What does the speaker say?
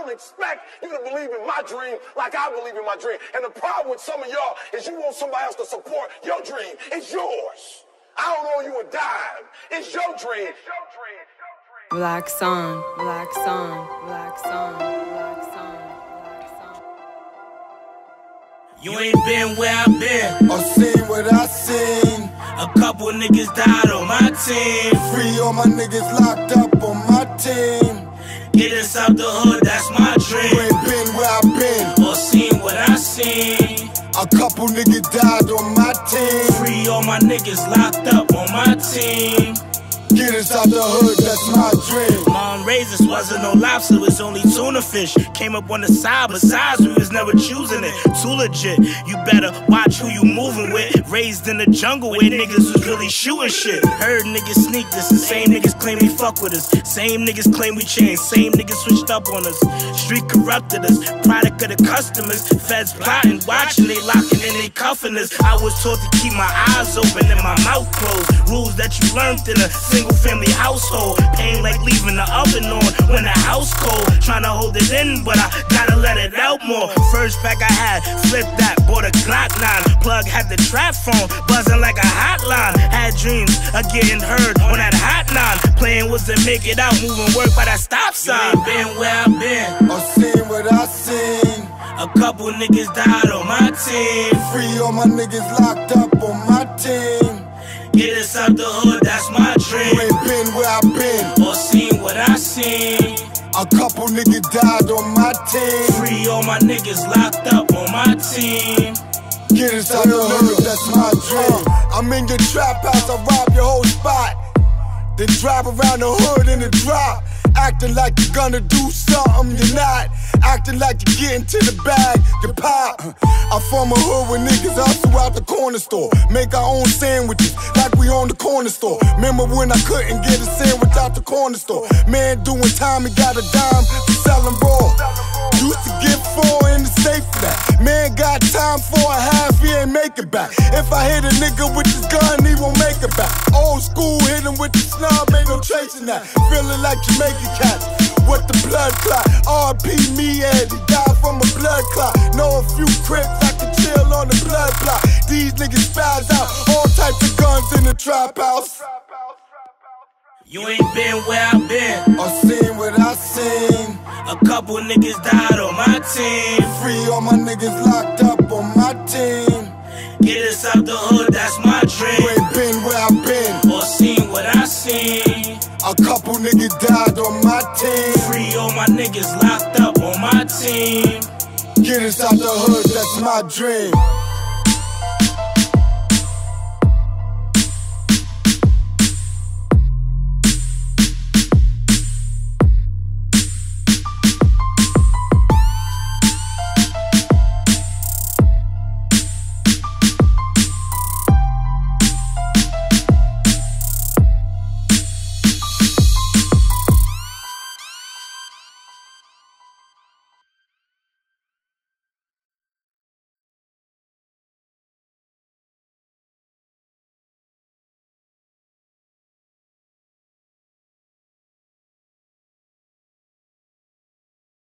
don't expect you to believe in my dream like I believe in my dream. And the problem with some of y'all is you want somebody else to support your dream. It's yours. I don't owe you a dime. It's your dream. It's your dream. It's your dream. Black sun, black sun, black sun, black sun, black sun. You ain't been where I've been, or seen what I seen. A couple niggas died on my team. Free all my niggas locked up on my team. Get us out the hood, that's my dream. You ain't been where I've been, or seen what I seen. A couple niggas died on my team. Free all my niggas locked up on my team. Get us out the hood, that's my dream. Mom raised us, wasn't no lobster, it was only tuna fish. Came up on the side, besides we was never choosing it. Too legit, you better watch who you moving with. Raised in the jungle where niggas was really shooting shit. Heard niggas sneak this, the same niggas claim they fuck with us. Same niggas claim we changed, same niggas switched up on us. Street corrupted us, product of the customers. Feds plotting, watching, they locking and they cuffing us. I was taught to keep my eyes open and my mouth closed. Rules that you learned in a single-family household. Pain like leaving the oven on when the house cold. Tryna hold it in, but I gotta let it out more. First pack I had, flipped that, bought a Glock 9. Plug had the trap phone, buzzing like a hotline. Had dreams of getting heard on that hot 9. Playing was to make it out, moving work by that stop sign. You ain't been where I've been, or seen what I seen. A couple niggas died on my team. Free all my niggas locked up on my team. Get us out the hood, that's my dream. You ain't been where I've been, or seen what I seen. A couple niggas died on my team. Free all my niggas locked up on my team. Get us out the hood, that's my dream. I'm in your trap house, I rob your whole spot. Then drive around the hood in the drop. Acting like you're gonna do something, you're not. Acting like you're getting to the bag, you pop. I form a hood with niggas hustle out the corner store. Make our own sandwiches like we own the corner store. Remember when I couldn't get a sandwich out the corner store? Man doing time, he got a dime for selling raw. Used to get 4 in the safe for that. Man got time for a half, he ain't make it back. If I hit a nigga with his gun, he won't make it back. Old school, hit him with the snub, ain't no tracing that. Feeling like Jamaican cats with the blood clot. R.P. me, Ed, he died from a blood clot. Know a few crips I can chill on the blood plot. These niggas spaz out, all types of guns in the trap house. You ain't been where I've been, or seen what I seen. A couple niggas died on my team. Free all my niggas locked up on my team. Get us out the hood, that's my dream. You ain't been where I've been, or seen what I seen. A couple niggas died on my team. Free all my niggas locked up on my team. Get us out the hood, that's my dream.